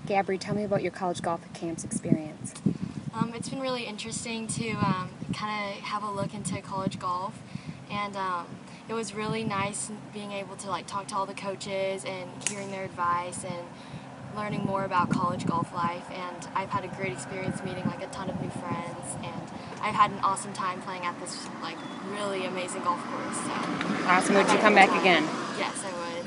Gabri, tell me about your college golf camps experience. It's been really interesting to kind of have a look into college golf, and it was really nice being able to talk to all the coaches and hearing their advice and learning more about college golf life. And I've had a great experience meeting a ton of new friends, and I've had an awesome time playing at this really amazing golf course. So Awesome. Would you come back again? Yes, I would.